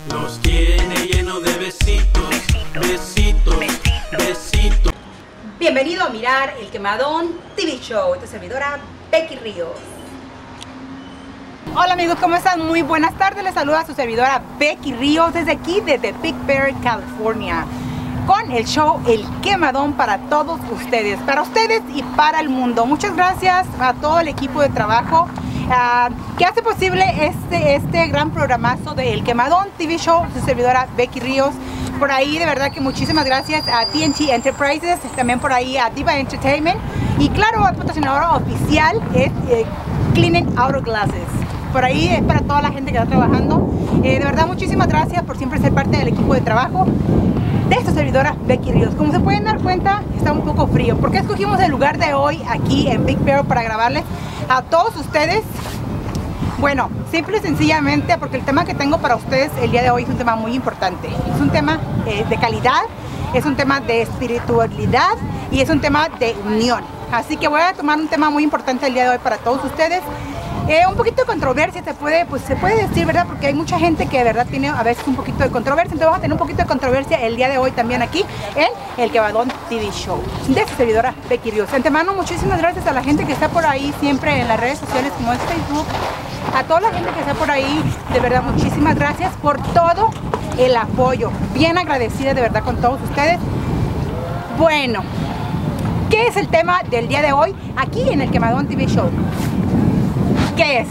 Los tiene llenos de besitos, besitos, besitos. Bienvenido a mirar El Quemadón TV Show, tu servidora Becky Ríos. Hola amigos, ¿cómo están? Muy buenas tardes, les saluda su servidora Becky Ríos desde aquí, desde Big Bear, California, con el show El Quemadón para todos ustedes, y para el mundo. Muchas gracias a todo el equipo de trabajo que hace posible este gran programazo de El Quemadón TV Show, su servidora Becky Ríos. Por ahí de verdad que muchísimas gracias a TNT Enterprises, también por ahí a Diva Entertainment y claro, el patrocinador oficial es Cleaning Auto Glasses. Por ahí es para toda la gente que está trabajando. De verdad muchísimas gracias por siempre ser parte del equipo de trabajo de esta servidora Becky Ríos. Como se pueden dar cuenta, está un poco frío. ¿Por qué escogimos el lugar de hoy aquí en Big Bear para grabarles a todos ustedes? Bueno, simple y sencillamente porque el tema que tengo para ustedes el día de hoy es un tema muy importante. Es un tema de calidad, es un tema de espiritualidad y es un tema de unión. Así que voy a tomar un tema muy importante el día de hoy para todos ustedes. Un poquito de controversia se puede decir, ¿verdad? Porque hay mucha gente que de verdad tiene a veces un poquito de controversia. Entonces vamos a tener un poquito de controversia el día de hoy también aquí en El Quemadón TV Show de su servidora Becky Ríos. De antemano, muchísimas gracias a la gente que está por ahí siempre en las redes sociales como es Facebook. A toda la gente que está por ahí, de verdad muchísimas gracias por todo el apoyo. Bien agradecida de verdad con todos ustedes. Bueno, ¿qué es el tema del día de hoy aquí en El Quemadón TV Show? ¿Qué es?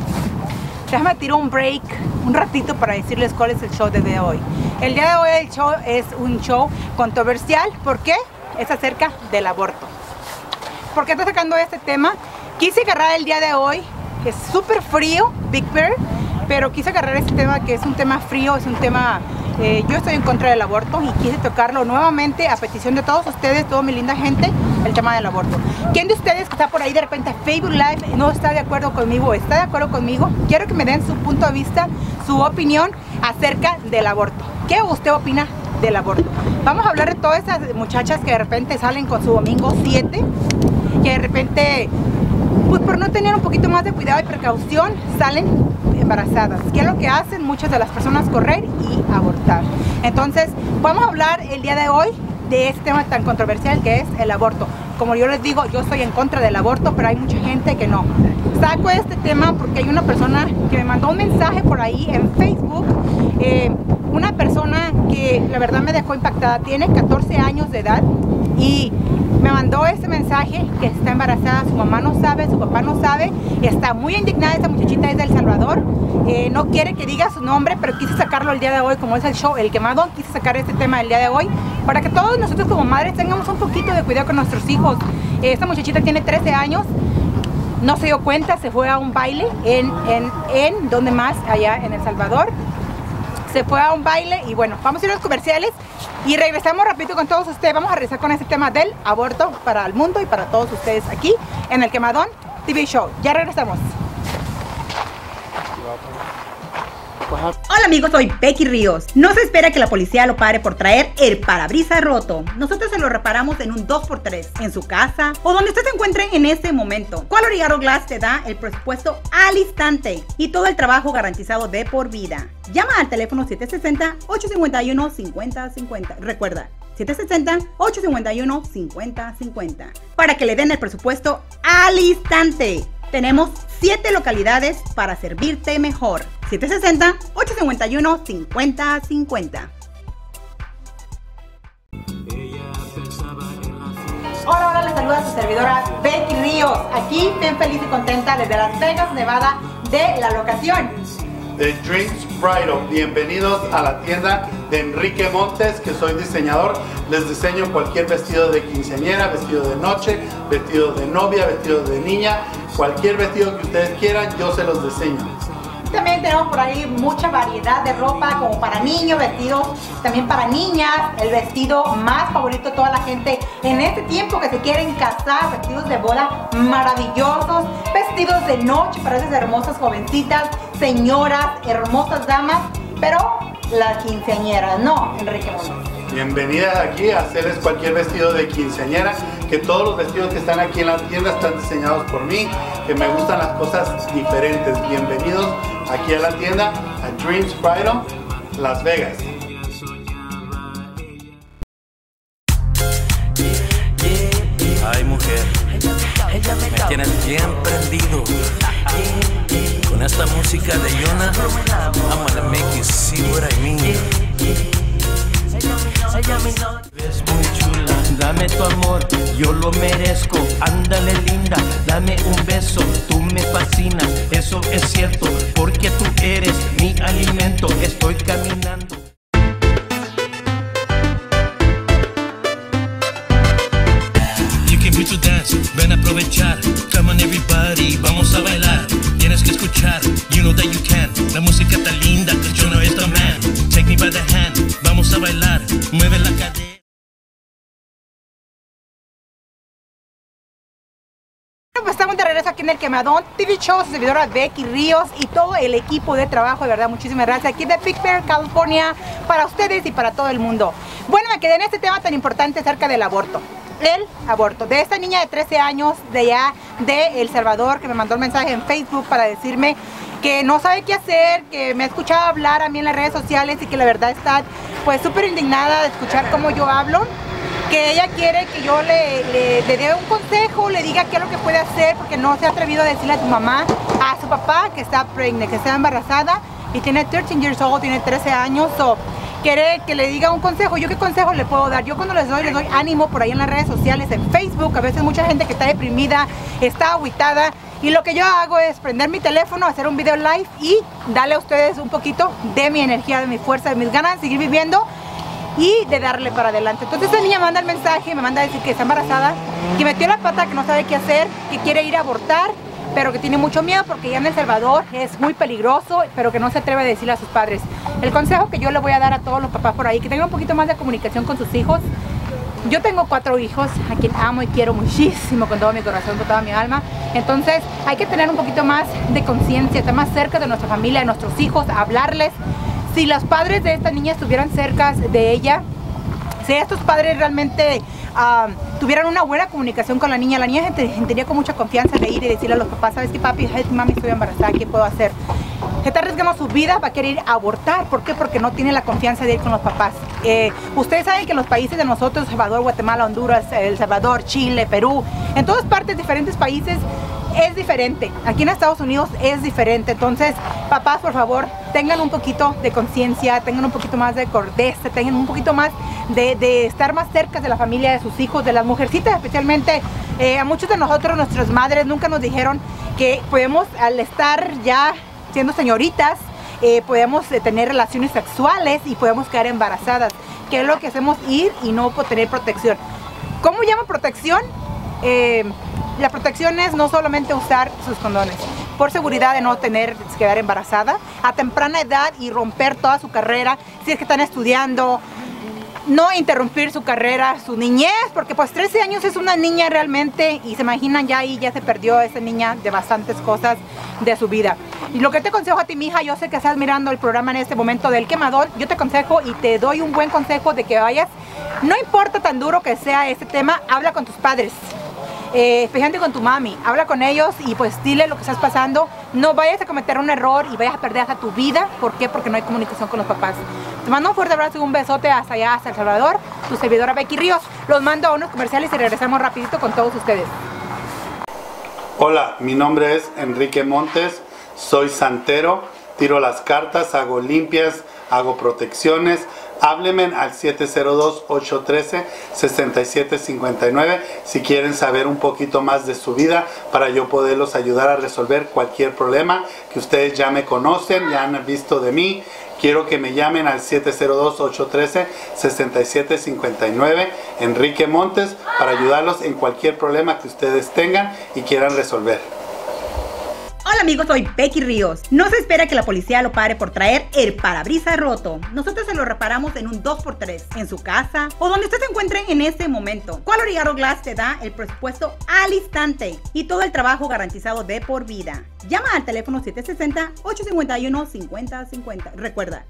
Déjame tirar un break un ratito para decirles cuál es el show del día de hoy. El día de hoy el show es un show controversial. ¿Por qué? Es acerca del aborto. ¿Por qué estoy sacando este tema? Quise agarrar el día de hoy, es súper frío, Big Bear, pero quise agarrar este tema que es un tema frío, es un tema... yo estoy en contra del aborto y quise tocarlo nuevamente a petición de todos ustedes, toda mi linda gente, el tema del aborto. ¿Quién de ustedes que está por ahí de repente Facebook Live no está de acuerdo conmigo o está de acuerdo conmigo? Quiero que me den su punto de vista, su opinión acerca del aborto. ¿Qué usted opina del aborto? Vamos a hablar de todas esas muchachas que de repente salen con su domingo 7, que de repente, pues por no tener un poquito más de cuidado y precaución, salen embarazadas. ¿Qué es lo que hacen muchas de las personas? Correr y abortar. Entonces vamos a hablar el día de hoy de este tema tan controversial que es el aborto. Como yo les digo, yo estoy en contra del aborto, pero hay mucha gente que no. Saco este tema porque hay una persona que me mandó un mensaje por ahí en Facebook, una persona que la verdad me dejó impactada, tiene 14 años de edad y me mandó ese mensaje que está embarazada, su mamá no sabe, su papá no sabe, está muy indignada. Esta muchachita es de El Salvador, no quiere que diga su nombre, pero quise sacarlo el día de hoy, como es el show El Quemadón, quise sacar este tema el día de hoy, para que todos nosotros como madres tengamos un poquito de cuidado con nuestros hijos. Esta muchachita tiene 13 años, no se dio cuenta, se fue a un baile en ¿dónde más? Allá en El Salvador. Se fue a un baile y bueno, vamos a ir a los comerciales y regresamos rápido con todos ustedes. Vamos a regresar con este tema del aborto para el mundo y para todos ustedes aquí en El Quemadón TV Show. Ya regresamos. Hola amigos, soy Becky Ríos. No se espera que la policía lo pare por traer el parabrisas roto. Nosotros se lo reparamos en un 2x3, en su casa o donde usted se encuentre en este momento. Quality Auto Glass te da el presupuesto al instante y todo el trabajo garantizado de por vida. Llama al teléfono 760-851-5050. Recuerda, 760-851-5050 para que le den el presupuesto al instante. Tenemos 7 localidades para servirte mejor. 760-851-5050. Hola, les saluda su servidora Becky Ríos. Aquí bien feliz y contenta desde Las Vegas, Nevada, de la locación The Dreams Bridal. Bienvenidos a la tienda de Enrique Montes, que soy diseñador. Les diseño cualquier vestido de quinceañera, vestido de noche, vestido de novia, vestido de niña. Cualquier vestido que ustedes quieran, yo se los diseño. También tenemos por ahí mucha variedad de ropa, como para niños, vestidos también para niñas, el vestido más favorito de toda la gente en este tiempo que se quieren casar, vestidos de boda maravillosos, vestidos de noche para esas hermosas jovencitas, señoras, hermosas damas, pero las quinceañeras, no, Enrique Montes. Bienvenidas aquí a hacerles cualquier vestido de quinceañera, que todos los vestidos que están aquí en la tienda están diseñados por mí, que me gustan las cosas diferentes. Bienvenidos aquí a la tienda, a Dreams Bridal, Las Vegas. Ay, mujer, me tienes bien prendido. Con esta música de Yona, I'm gonna make you see what I mean. Eres muy chula, dame tu amor, yo lo merezco. Ándale linda, dame un beso, tú me fascinas, eso es cierto, porque tú eres mi alimento. Estoy caminando. To dance, ven a aprovechar. Come on everybody, vamos a bailar. Tienes que escuchar, you know that you can. La música está linda, cause yo no es the man. Take me by the hand, vamos a bailar. Mueve la cadera. Pues estamos de regreso aquí en el Quemadón TV Show, su servidora Becky Ríos y todo el equipo de trabajo, de verdad, muchísimas gracias, aquí de Big Bear, California, para ustedes y para todo el mundo. Bueno, me quedé en este tema tan importante acerca del aborto. El aborto, de esta niña de 13 años de allá de El Salvador, que me mandó un mensaje en Facebook para decirme que no sabe qué hacer, que me ha escuchado hablar a mí en las redes sociales y que la verdad está pues súper indignada de escuchar cómo yo hablo, que ella quiere que yo le dé un consejo, le diga qué es lo que puede hacer, porque no se ha atrevido a decirle a su mamá, a su papá que está pregnant, que está embarazada y tiene 13 years old, tiene 13 años, quiere que le diga un consejo. ¿Yo qué consejo le puedo dar? Yo cuando les doy ánimo por ahí en las redes sociales, en Facebook. A veces mucha gente que está deprimida, está agüitada, y lo que yo hago es prender mi teléfono, hacer un video live y darle a ustedes un poquito de mi energía, de mi fuerza, de mis ganas de seguir viviendo y de darle para adelante. Entonces esta niña manda el mensaje, me manda a decir que está embarazada, que metió la pata, que no sabe qué hacer, que quiere ir a abortar, pero que tiene mucho miedo porque ya en El Salvador es muy peligroso, pero que no se atreve a decirle a sus padres. El consejo que yo le voy a dar a todos los papás por ahí, que tengan un poquito más de comunicación con sus hijos. Yo tengo 4 hijos a quien amo y quiero muchísimo con todo mi corazón, con toda mi alma. Entonces hay que tener un poquito más de conciencia, estar más cerca de nuestra familia, de nuestros hijos, hablarles. Si los padres de esta niña estuvieran cerca de ella, si estos padres realmente tuvieran una buena comunicación con la niña tendría con mucha confianza de ir y decirle a los papás, ¿sabes qué, papi? Mami, estoy embarazada, ¿qué puedo hacer? Se está arriesgando su vida, va a querer ir a abortar. ¿Por qué? Porque no tiene la confianza de ir con los papás. Ustedes saben que en los países de nosotros, Salvador, Guatemala, Honduras, El Salvador, Chile, Perú, en todas partes, diferentes países, es diferente. Aquí en Estados Unidos es diferente. Entonces, papás, por favor, tengan un poquito de conciencia, tengan un poquito más de cordeza, tengan un poquito más de estar más cerca de la familia, de sus hijos, de las mujercitas especialmente. A muchos de nosotros, nuestras madres nunca nos dijeron que podemos, al estar ya siendo señoritas, podemos tener relaciones sexuales y podemos quedar embarazadas, que es lo que hacemos, ir y no tener protección. ¿Cómo llamo protección? La protección es no solamente usar sus condones, por seguridad de no quedar embarazada a temprana edad y romper toda su carrera, si es que están estudiando, no interrumpir su carrera, su niñez, porque pues 13 años es una niña realmente, y se imaginan ya ahí ya se perdió esa niña de bastantes cosas de su vida. Y lo que te aconsejo a ti, mija, yo sé que estás mirando el programa en este momento del Quemador, yo te aconsejo y te doy un buen consejo de que vayas, no importa tan duro que sea este tema, habla con tus padres. Especialmente con tu mami, habla con ellos y pues dile lo que estás pasando. No vayas a cometer un error y vayas a perder hasta tu vida. ¿Por qué? Porque no hay comunicación con los papás. Te mando un fuerte abrazo y un besote hasta allá, hasta El Salvador. Tu servidora Becky Ríos. Los mando a unos comerciales y regresamos rapidito con todos ustedes. Hola, mi nombre es Enrique Montes, soy santero, tiro las cartas, hago limpias, hago protecciones. Háblenme al 702-813-6759 si quieren saber un poquito más de su vida para yo poderlos ayudar a resolver cualquier problema que ustedes ya me conocen, ya han visto de mí. Quiero que me llamen al 702-813-6759, Enrique Montes, para ayudarlos en cualquier problema que ustedes tengan y quieran resolver. Hola amigos, soy Becky Ríos. No se espera que la policía lo pare por traer el parabrisas roto. Nosotros se lo reparamos en un 2x3, en su casa o donde usted se encuentre en este momento. Quality Auto Glass te da el presupuesto al instante y todo el trabajo garantizado de por vida. Llama al teléfono 760-851-5050. Recuerda,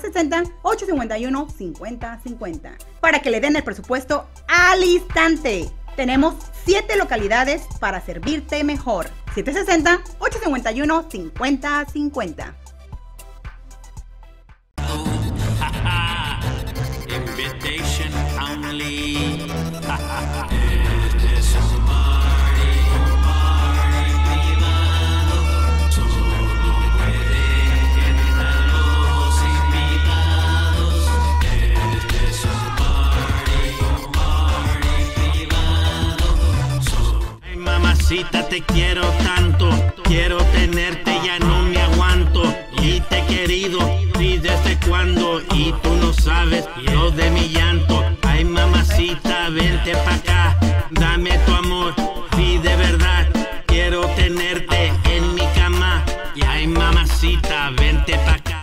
760-851-5050 para que le den el presupuesto al instante. Tenemos 7 localidades para servirte mejor. 760-851-5050. mamacita, te quiero tanto, quiero tenerte, ya no me aguanto. Y te he querido, y desde cuándo, y tú no sabes lo de mi llanto. Ay mamacita, vente pa' acá, dame tu amor, y de verdad quiero tenerte en mi cama. Y ay mamacita, vente pa' acá.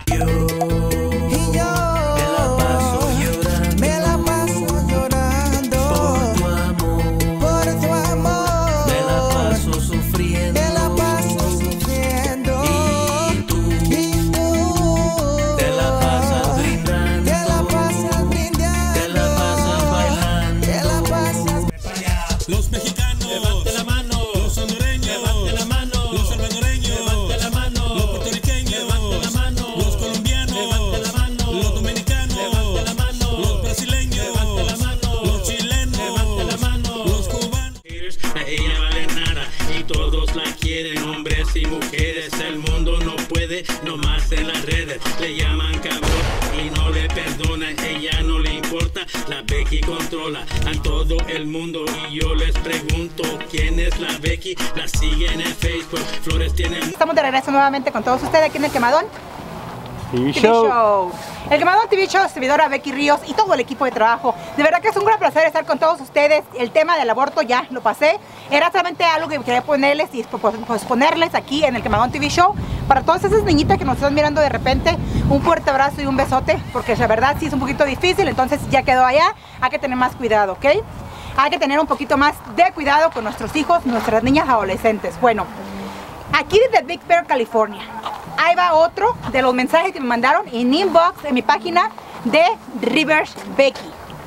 Nomás en las redes le llaman cabrón y no le perdonan, ella no le importa, la Becky controla a todo el mundo. Y yo les pregunto, ¿quién es la Becky? La siguen en Facebook, Flores tienen... Estamos de regreso nuevamente con todos ustedes aquí en el Quemadón TV Show. El Quemadón TV Show, servidora Becky Ríos y todo el equipo de trabajo. De verdad que es un gran placer estar con todos ustedes. El tema del aborto ya lo pasé. Era solamente algo que quería ponerles y pues ponerles aquí en el Quemadón TV Show. Para todas esas niñitas que nos están mirando de repente, un fuerte abrazo y un besote, porque la verdad sí es un poquito difícil, entonces ya quedó allá. Hay que tener más cuidado, ¿ok? Hay que tener un poquito más de cuidado con nuestros hijos, nuestras niñas adolescentes. Bueno, aquí desde Big Bear, California. Ahí va otro de los mensajes que me mandaron en inbox en mi página de Rivers Becky.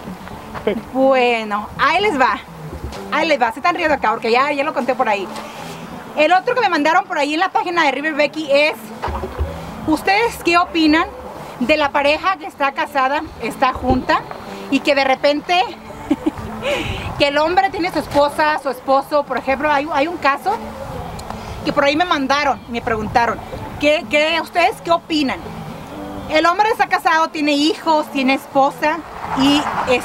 Bueno, ahí les va. Ahí les va. Se están riendo acá porque ya lo conté por ahí. El otro que me mandaron por ahí en la página de Rivers Becky es: ¿ustedes qué opinan de la pareja que está casada, está junta y que de repente que el hombre tiene su esposa, su esposo? Por ejemplo, hay un caso que por ahí me mandaron, me preguntaron, ¿ustedes qué opinan? El hombre está casado, tiene hijos, tiene esposa y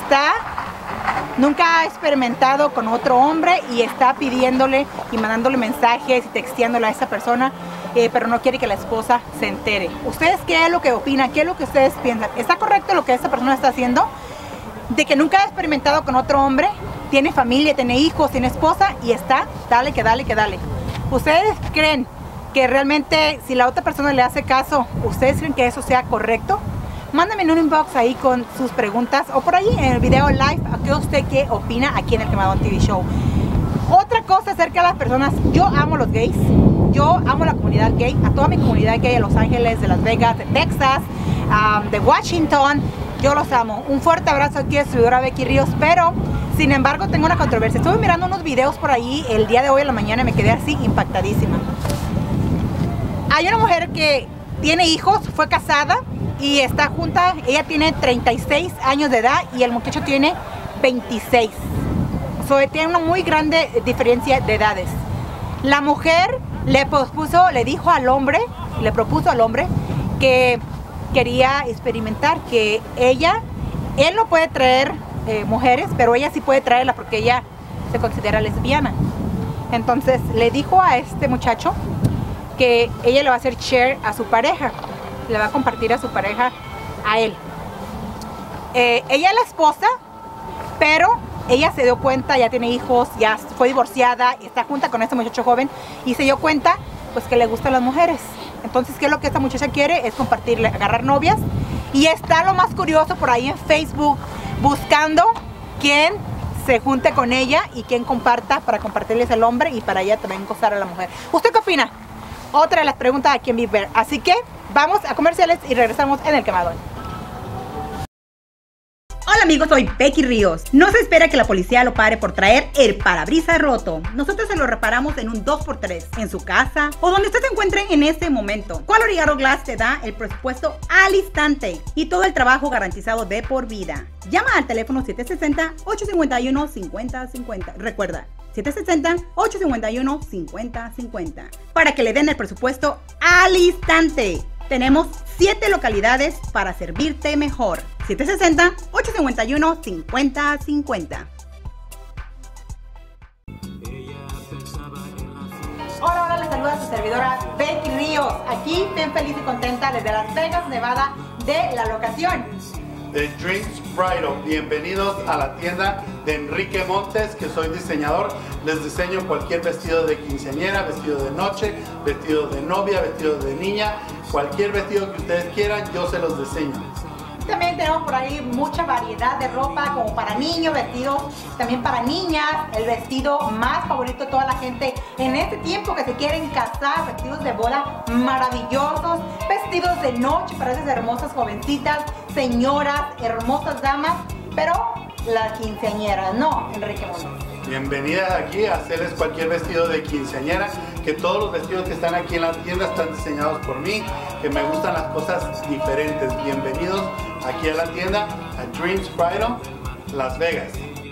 nunca ha experimentado con otro hombre y está pidiéndole y mandándole mensajes y texteándole a esa persona, pero no quiere que la esposa se entere. ¿Ustedes qué es lo que opinan? ¿Qué es lo que ustedes piensan? ¿Está correcto lo que esa persona está haciendo? De que nunca ha experimentado con otro hombre, tiene familia, tiene hijos, tiene esposa y está, dale que dale que dale. ¿Ustedes creen que realmente si la otra persona le hace caso, ustedes creen que eso sea correcto? Mándame en un inbox ahí con sus preguntas o por ahí en el video live a que usted qué opina aquí en el Quemadón TV Show. Otra cosa acerca de las personas, yo amo los gays, yo amo la comunidad gay, a toda mi comunidad gay de Los Ángeles, de Las Vegas, de Texas, de Washington, yo los amo. Un fuerte abrazo aquí de su servidora Becky Ríos, pero sin embargo tengo una controversia. Estuve mirando unos videos por ahí el día de hoy en la mañana y me quedé así impactadísima. Hay una mujer que tiene hijos, fue casada y está junta. Ella tiene 36 años de edad y el muchacho tiene 26. Tiene una muy grande diferencia de edades. La mujer le propuso al hombre que quería experimentar, que él no puede traer mujeres, pero ella sí puede traerlas porque ella se considera lesbiana. Entonces le dijo a este muchacho que ella le va a hacer share a su pareja, le va a compartir a su pareja a él. Ella es la esposa, pero ella se dio cuenta, ya tiene hijos, ya fue divorciada y está junta con este muchacho joven y se dio cuenta pues que le gustan las mujeres. Entonces, ¿qué es lo que esta muchacha quiere? Es compartirle, agarrar novias. Y está lo más curioso por ahí en Facebook, buscando quién se junte con ella y quién comparta para compartirles al hombre y para ella también gozar a la mujer. ¿Usted qué opina? Otra de las preguntas aquí en Big Bear. Así que vamos a comerciales y regresamos en el Quemadón. Hola amigos, soy Becky Ríos. No se espera que la policía lo pare por traer el parabrisas roto. Nosotros se lo reparamos en un 2x3, en su casa o donde usted se encuentre en este momento. Quality Auto Glass te da el presupuesto al instante y todo el trabajo garantizado de por vida. Llama al teléfono 760-851-5050. Recuerda, 760-851-5050 para que le den el presupuesto al instante. Tenemos 7 localidades para servirte mejor. 760-851-5050. Ella pensaba en saluda a su servidora Becky Ríos, aquí bien feliz y contenta desde Las Vegas, Nevada, de la locación de Dreams Bridal. Bienvenidos a la tienda de Enrique Montes, que soy diseñador. Les diseño cualquier vestido de quinceañera, vestido de noche, vestido de novia, vestido de niña, cualquier vestido que ustedes quieran, yo se los diseño. También tenemos por ahí mucha variedad de ropa, como para niños, vestidos también para niñas, el vestido más favorito de toda la gente en este tiempo que se quieren casar, vestidos de boda maravillosos, vestidos de noche para esas hermosas jovencitas, señoras, hermosas damas, pero las quinceañeras, no, Enrique Montes. Bienvenidas aquí a hacerles cualquier vestido de quinceañera, que todos los vestidos que están aquí en la tienda están diseñados por mí, que me gustan las cosas diferentes. Bienvenidos aquí a la tienda, a Dreams Bridal, Las Vegas.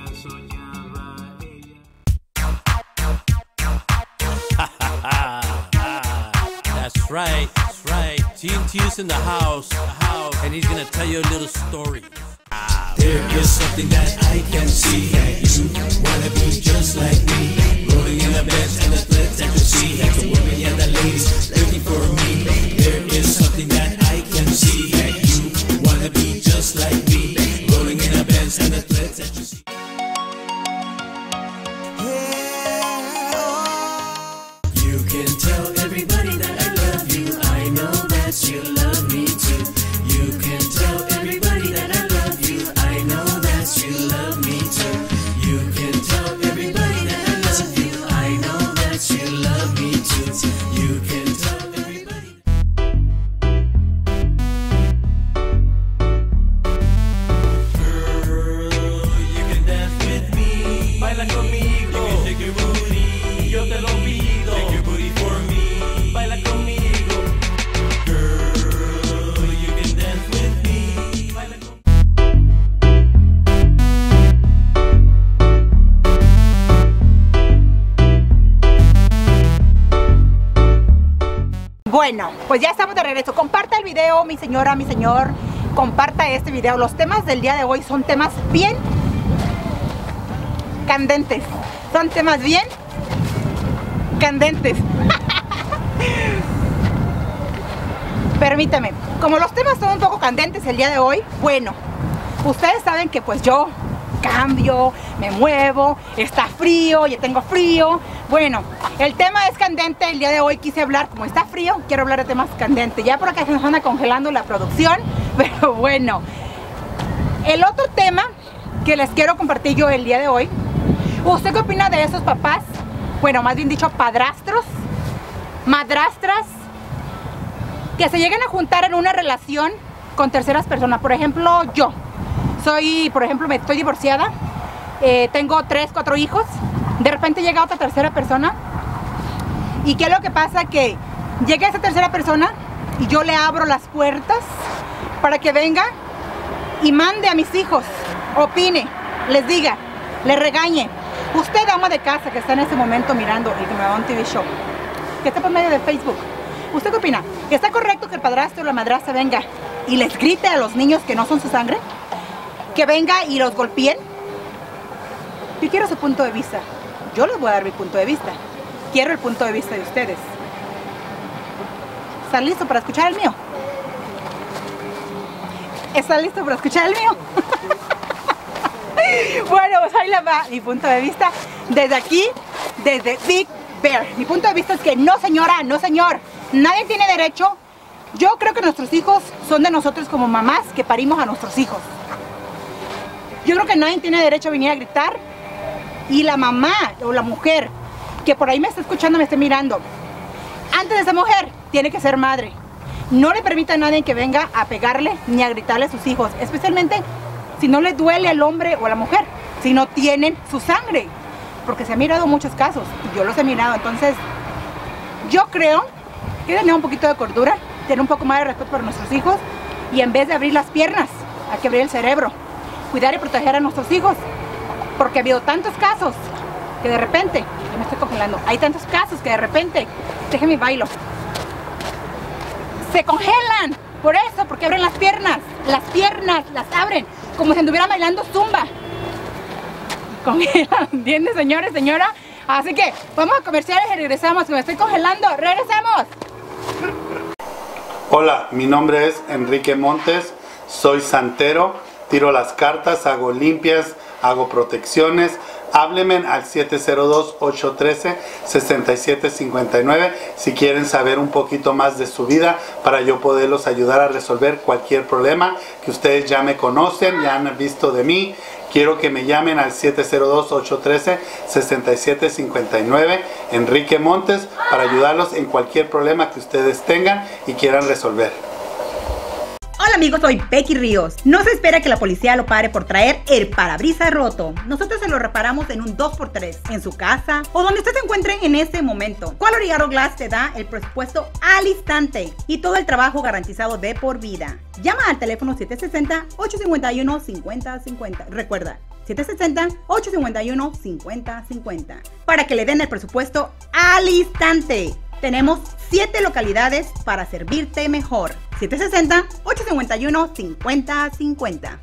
That's right, TNT's in the house, and he's gonna tell you a little story. There is something that I can see. You wanna be just like me, rolling in the beds and the splits that you see. Like the women and the ladies looking for me. There is something that I can see. You wanna be just like me, rolling in the beds and the splits that you see. You can tell everybody that I love you. I know that you love me too. You can tell everybody that I love you. I know that you love me too. You can tell everybody that I love you. I know that you love me too. You can tell everybody. Girl, you can dance with me. Baila conmigo. You can shake your booty. Yo te lo pido. Shake your booty for me. Baila conmigo. Girl, you can dance with me. Baila conmigo. Bueno, pues ya estamos de regreso. Comparta el video, mi señora, mi señor. Comparta este video. Los temas del día de hoy son temas bien candentes. Son temas bien candentes. Permítame. Como los temas son un poco candentes el día de hoy, bueno, ustedes saben que pues yo cambio, me muevo, está frío, ya tengo frío. Bueno, el tema es candente. El día de hoy quise hablar, como está frío, quiero hablar de temas candentes. Ya por acá se nos anda congelando la producción, pero bueno. El otro tema que les quiero compartir yo el día de hoy, ¿usted qué opina de esos papás? Bueno, más bien dicho, padrastros, madrastras, que se llegan a juntar en una relación con terceras personas. Por ejemplo, yo soy, estoy divorciada, tengo 3, 4 hijos. De repente llega otra tercera persona. ¿Y qué es lo que pasa? Que llega esa tercera persona y yo le abro las puertas para que venga y mande a mis hijos, opine, les diga, les regañe. Usted, ama de casa que está en este momento mirando el Quemadón TV Show, que está por medio de Facebook, ¿usted qué opina? ¿Está correcto que el padrastro o la madrastra venga y les grite a los niños que no son su sangre? ¿Que venga y los golpeen? Yo quiero su punto de vista. Yo les voy a dar mi punto de vista. Quiero el punto de vista de ustedes. ¿Están listos para escuchar el mío? ¿Están listos para escuchar el mío? Bueno, pues ahí les va mi punto de vista desde aquí, desde Big Bear. Mi punto de vista es que no, señora, no, señor. Nadie tiene derecho. Yo creo que nuestros hijos son de nosotros como mamás que parimos a nuestros hijos. Yo creo que nadie tiene derecho a venir a gritar. Y la mamá o la mujer que por ahí me está escuchando, me está mirando, antes de ser mujer, tiene que ser madre. No le permita a nadie que venga a pegarle ni a gritarle a sus hijos, especialmente si no le duele al hombre o a la mujer, si no tienen su sangre, porque se han mirado muchos casos, y yo los he mirado. Entonces, yo creo que tener un poquito de cordura, tener un poco más de respeto por nuestros hijos, y en vez de abrir las piernas, hay que abrir el cerebro, cuidar y proteger a nuestros hijos. Porque ha habido tantos casos que de repente, me estoy congelando, hay tantos casos que de repente, déjenme bailo, se congelan, por eso, porque abren las piernas las abren, como si anduvieran bailando zumba, congelan, ¿entiendes, señores, señora? Así que vamos a comerciales y regresamos, que me estoy congelando. ¡Regresamos! Hola, mi nombre es Enrique Montes, soy santero, tiro las cartas, hago limpias, hago protecciones. Háblenme al 702-813-6759 si quieren saber un poquito más de su vida para yo poderlos ayudar a resolver cualquier problema que ustedes ya me conocen, ya han visto de mí. Quiero que me llamen al 702-813-6759, Enrique Montes, para ayudarlos en cualquier problema que ustedes tengan y quieran resolver. Hola amigos, soy Becky Ríos. No se espera que la policía lo pare por traer el parabrisas roto. Nosotros se lo reparamos en un 2x3, en su casa o donde usted se encuentre en ese momento. Quality Auto Glass te da el presupuesto al instante y todo el trabajo garantizado de por vida. Llama al teléfono 760-851-5050. Recuerda, 760-851-5050 para que le den el presupuesto al instante. Tenemos 7 localidades para servirte mejor. 760-851-5050.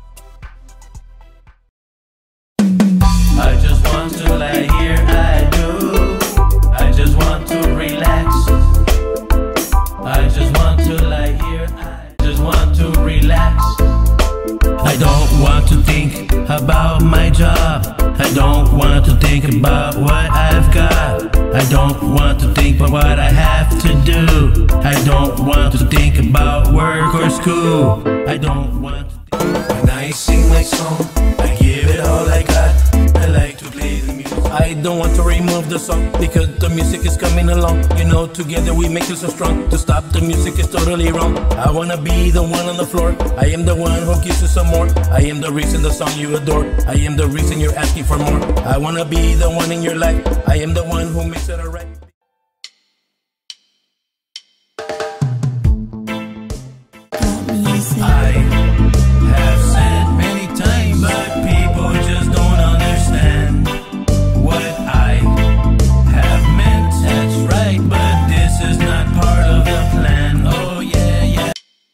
I just want to lie here, I do. I just want to relax. I just want to lie here, I just want to relax. I don't want to think about my job. I don't want to think about what I've got. I don't want to think about what I have to do. I don't want to think about work or school. I don't want to think. When I sing my song, I give it all I got. I like to play the music. I don't want to remove the song because the music is coming along. You know, together we make it so strong. To stop the music is totally wrong. I wanna be the one on the floor. I am the one who gives you some more. I am the reason the song you adore. I am the reason you're asking for more. I wanna be the one in your life. I am the one who makes it alright. I have said many times, but people just don't understand what I have meant. That's right, but this is not part of the plan. Oh yeah, yeah.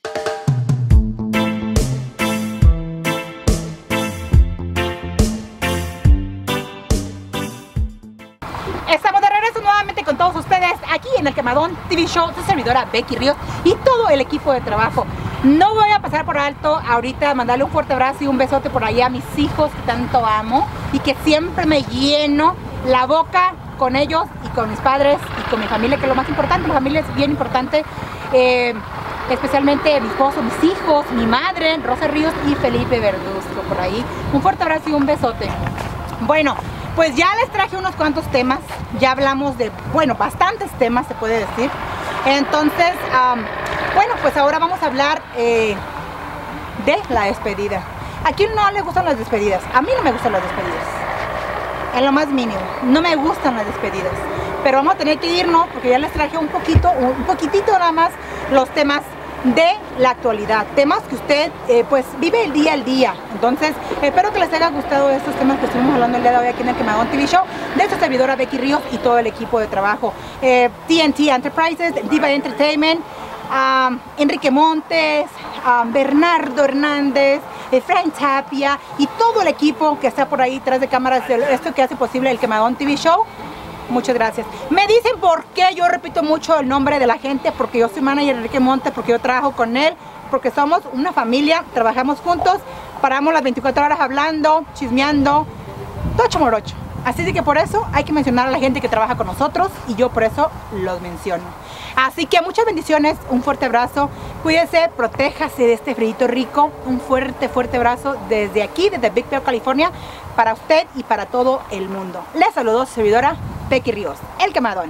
Estamos de regreso nuevamente con todos ustedes aquí en el Quemadón TV Show, su servidora Becky Ríos y todo el equipo de trabajo. No voy a pasar por alto ahorita mandarle un fuerte abrazo y un besote por allá a mis hijos que tanto amo y que siempre me lleno la boca con ellos y con mis padres y con mi familia, que es lo más importante. Mi familia es bien importante, especialmente mi esposo, mis hijos, mi madre, Rosa Ríos y Felipe Verduzco por ahí. Un fuerte abrazo y un besote. Bueno, pues ya les traje unos cuantos temas, ya hablamos de, bueno, bastantes temas se puede decir. Entonces, bueno, pues ahora vamos a hablar de la despedida. ¿A quién no le gustan las despedidas? A mí no me gustan las despedidas, en lo más mínimo, no me gustan las despedidas. Pero vamos a tener que irnos porque ya les traje un poquitito nada más los temas de la actualidad, temas que usted pues vive el día al día. Entonces espero que les haya gustado estos temas que estuvimos hablando el día de hoy aquí en el Quemadón TV Show de esta servidora Becky Ríos y todo el equipo de trabajo, TNT Enterprises, Diva Entertainment, Enrique Montes, Bernardo Hernández, Frank Tapia y todo el equipo que está por ahí detrás de cámaras de esto que hace posible el Quemadón TV Show. Muchas gracias. Me dicen por qué yo repito mucho el nombre de la gente, porque yo soy manager de Enrique Montes, porque yo trabajo con él, porque somos una familia, trabajamos juntos, paramos las 24 horas hablando, chismeando, tocho morocho. Así de que por eso hay que mencionar a la gente que trabaja con nosotros y yo por eso los menciono. Así que muchas bendiciones, un fuerte abrazo, cuídese, protéjase de este frío rico, un fuerte abrazo desde aquí, desde Big Bear, California, para usted y para todo el mundo. Les saludo su servidora Becky Ríos, el Quemadón.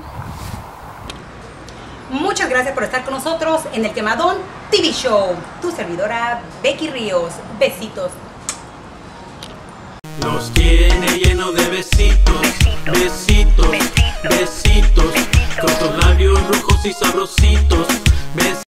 Muchas gracias por estar con nosotros en el Quemadón TV Show, tu servidora Becky Ríos. Besitos. Los tiene lleno de besitos, besitos, besitos, con tus labios rojos y sabrositos.